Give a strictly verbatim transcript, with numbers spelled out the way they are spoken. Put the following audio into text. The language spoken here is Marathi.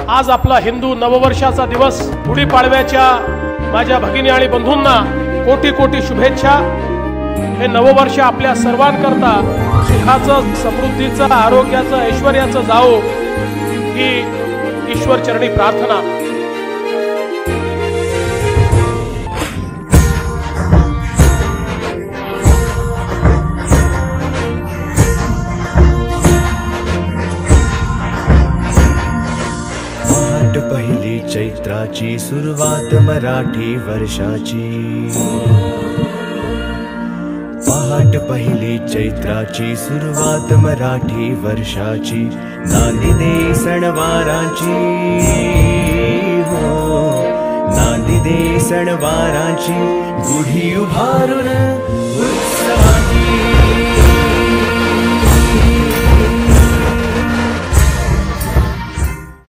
आज आपला हिंदू नववर्षाचा दिवस, गुढीपाडव्याच्या माझ्या भगिनी आणि बंधूंना कोटी कोटी शुभेच्छा। हे नववर्ष आपल्या सर्वांकरता सुखाचं, समृद्धीचं, आरोग्याचं, ऐश्वर्याचं जावो ही ईश्वर चरणी प्रार्थना। पहिली चैत्राची सुरुवात मराठी वर्षाची, पहाट पहिली चैत्राची सुरुवात मराठी वर्षाची, नांदी दे सणवाराची हो, नांदी दे सणवाराची, गुढी उभारून